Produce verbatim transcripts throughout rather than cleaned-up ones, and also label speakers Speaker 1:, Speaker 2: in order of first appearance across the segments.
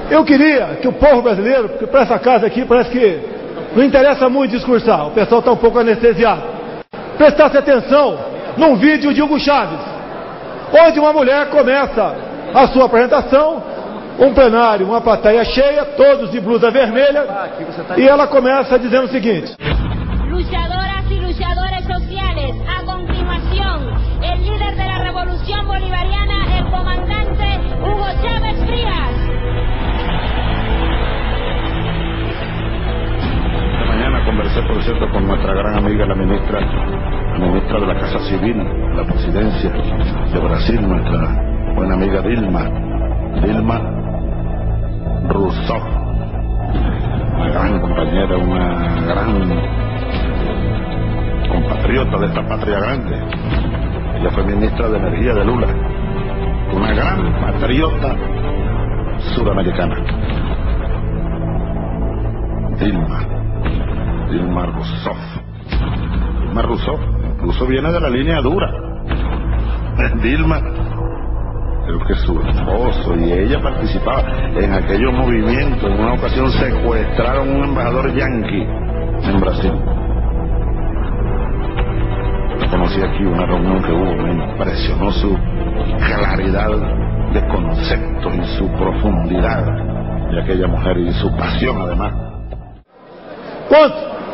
Speaker 1: Eu queria que o povo brasileiro, porque para essa casa aqui parece que não interessa muito discursar, o pessoal está um pouco anestesiado, prestasse atenção num vídeo de Hugo Chávez, onde uma mulher começa a sua apresentação, um plenário, uma plateia cheia, todos de blusa vermelha, e ela começa dizendo o seguinte:
Speaker 2: luchadoras y luchadores sociales, a continuación, el líder de la revolución bolivariana, el comandante Hugo Chávez Frías.
Speaker 3: Mañana conversé, por cierto, con nuestra gran amiga, la ministra, la ministra de la Casa Civil, la Presidencia de Brasil, nuestra buena amiga Dilma, Dilma Rousseff, una gran compañera, una gran compatriota de esta patria grande. Ella fue ministra de Energía de Lula, una gran patriota sudamericana. Dilma, Dilma Rousseff. Dilma Rousseff, incluso viene de la línea dura. Dilma, creo que su esposo y ella participaban en aquellos movimientos. En una ocasión secuestraron a un embajador yanqui en Brasil. Conocí aquí una reunión que hubo, me impresionó su claridad de concepto y su profundidad de aquella mujer y su pasión además.
Speaker 1: Quanto?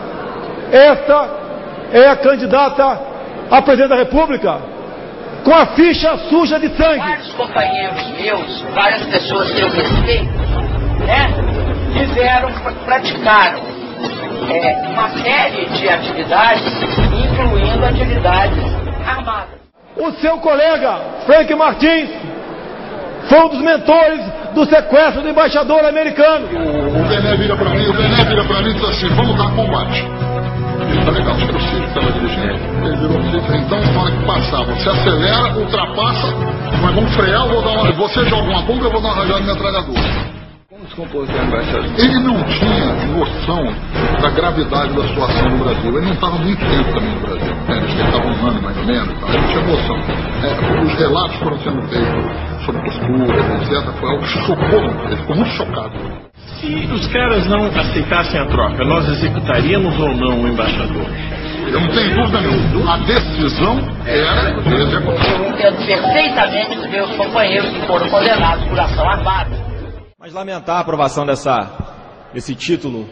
Speaker 1: Esta é a candidata a presidente da República com a ficha suja de sangue.
Speaker 4: Vários companheiros meus, várias pessoas que eu respeito, né, fizeram, praticaram é, uma série de atividades, incluindo atividades armadas.
Speaker 1: O seu colega, Frank Martins, foi um dos mentores do sequestro do embaixador americano.
Speaker 5: O, o Bené vira pra mim, o Bené vira pra mim e diz assim: vamos dar combate. Ele tá legal, acho que era o Ciro que estava dirigindo. Ele virou assim: então na hora que passar, você acelera, ultrapassa, mas vamos frear, eu vou dar uma. Você joga uma bomba, eu vou dar uma rajada de metralhadora.
Speaker 3: Como se compôs o embaixador?
Speaker 5: Ele não tinha noção da gravidade da situação no Brasil. Ele não estava muito tempo também no Brasil. Né? Ele estava um ano mais ou menos. Então, ele não tinha noção. É, os relatos foram sendo feitos sobre posturas, etcétera. Foi algo que chocou. Ele ficou muito chocado.
Speaker 6: Se os caras não aceitassem a troca, nós executaríamos ou não o embaixador?
Speaker 5: Eu não tenho dúvida nenhuma. A decisão era de executar.
Speaker 4: Eu entendo perfeitamente os meus companheiros que foram condenados por ação armada.
Speaker 7: Mas lamentar a aprovação dessa, desse título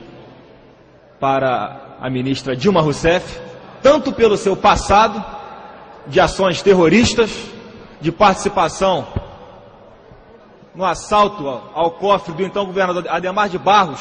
Speaker 7: para a ministra Dilma Rousseff, tanto pelo seu passado de ações terroristas, de participação no assalto ao, ao cofre do então governador Adhemar de Barros,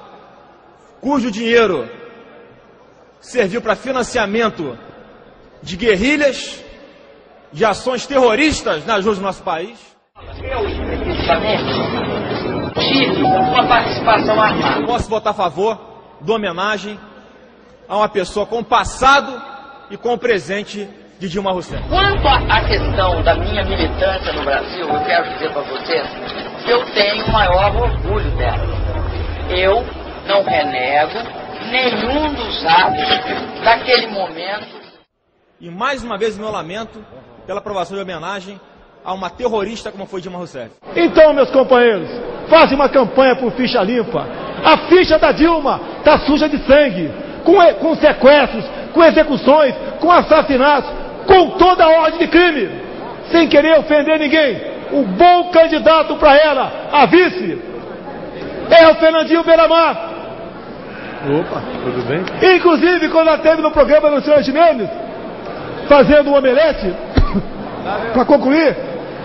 Speaker 7: cujo dinheiro serviu para financiamento de guerrilhas, de ações terroristas nas ruas do nosso país.
Speaker 4: Eu, especificamente, tive uma participação armada.
Speaker 7: Posso votar a favor da homenagem a uma pessoa com passado e com presente de Dilma Rousseff.
Speaker 4: Quanto à questão da minha militância no Brasil, eu quero dizer para vocês que eu tenho o maior orgulho dela. Eu não renego nenhum dos atos daquele momento.
Speaker 7: E mais uma vez o meu lamento pela aprovação de homenagem a uma terrorista como foi Dilma Rousseff.
Speaker 1: Então, meus companheiros, façam uma campanha por ficha limpa. A ficha da Dilma está suja de sangue, com, com sequestros, com execuções, com assassinatos, com toda a ordem de crime, sem querer ofender ninguém. O bom candidato para ela, a vice, é o Fernandinho Beiramar.
Speaker 8: Opa, tudo bem?
Speaker 1: Inclusive, quando ela esteve no programa do senhor Gimenez, fazendo um omelete, para concluir,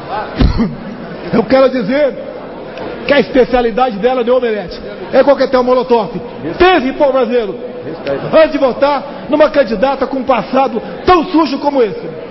Speaker 1: eu quero dizer que a especialidade dela de omelete é coquetel molotov. Teve, povo brasileiro, antes de votar numa candidata com um passado tão sujo como esse.